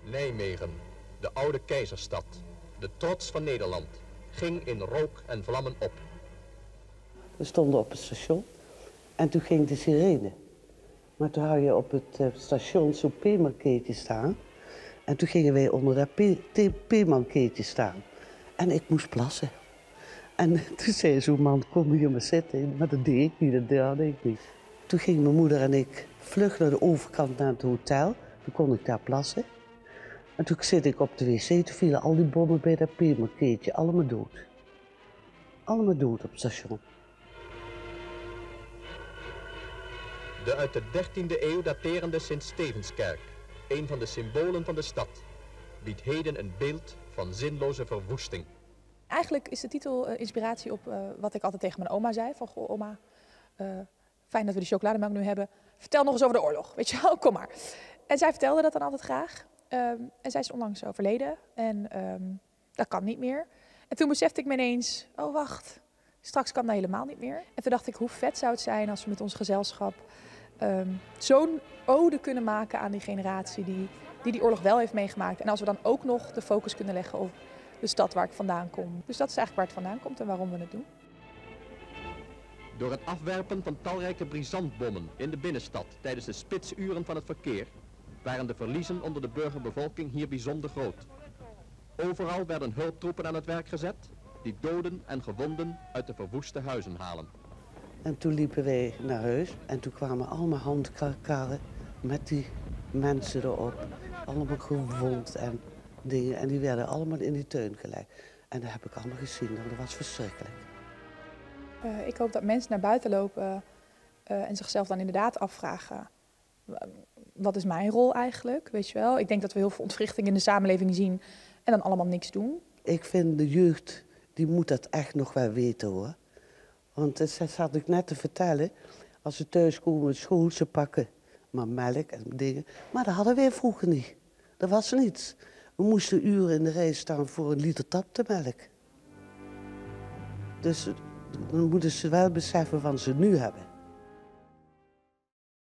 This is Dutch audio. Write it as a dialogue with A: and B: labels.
A: Nijmegen, de oude keizerstad, de trots van Nederland, ging in rook en vlammen op.
B: We stonden op het station en toen ging de sirene. Maar toen had je op het station zo'n P-mankeetje staan. En toen gingen wij onder dat P-mankeetje staan. En ik moest plassen. En toen zei zo'n man, kom hier maar zitten. Maar dat deed ik niet, dat deed ik niet. Toen gingen mijn moeder en ik vlug naar de overkant naar het hotel. Toen kon ik daar plassen. En toen zit ik op de wc, toen vielen al die bommen bij dat P-mankeetje. Allemaal dood. Allemaal dood op het station.
A: De uit de 13e eeuw daterende Sint-Stevenskerk, een van de symbolen van de stad, biedt heden een beeld van zinloze verwoesting.
C: Eigenlijk is de titel inspiratie op wat ik altijd tegen mijn oma zei. Van, goh oma, fijn dat we die chocolademelk nu hebben. Vertel nog eens over de oorlog, weet je wel, kom maar. En zij vertelde dat dan altijd graag. En zij is onlangs overleden en dat kan niet meer. En toen besefte ik me ineens, oh wacht, straks kan dat helemaal niet meer. En toen dacht ik, hoe vet zou het zijn als we met ons gezelschap zo'n ode kunnen maken aan die generatie die oorlog wel heeft meegemaakt. En als we dan ook nog de focus kunnen leggen op de stad waar ik vandaan kom. Dus dat is eigenlijk waar het vandaan komt en waarom we het doen.
A: Door het afwerpen van talrijke brisantbommen in de binnenstad tijdens de spitsuren van het verkeer waren de verliezen onder de burgerbevolking hier bijzonder groot. Overal werden hulptroepen aan het werk gezet die doden en gewonden uit de verwoeste huizen halen.
B: En toen liepen wij naar huis en toen kwamen allemaal handkarren met die mensen erop. Allemaal gewond en dingen. En die werden allemaal in die tuin gelegd. En dat heb ik allemaal gezien en dat was verschrikkelijk.
C: Ik hoop dat mensen naar buiten lopen en zichzelf dan inderdaad afvragen, wat is mijn rol eigenlijk, weet je wel? Ik denk dat we heel veel ontwrichting in de samenleving zien en dan allemaal niks doen.
B: Ik vind de jeugd, die moet dat echt nog wel weten hoor. Want dat zat ik net te vertellen, als ze thuis komen school, ze pakken maar melk en dingen. Maar dat hadden wij vroeger niet. Dat was niets. We moesten uren in de rij staan voor een liter taptemelk. Dus dan moeten ze wel beseffen wat ze nu hebben.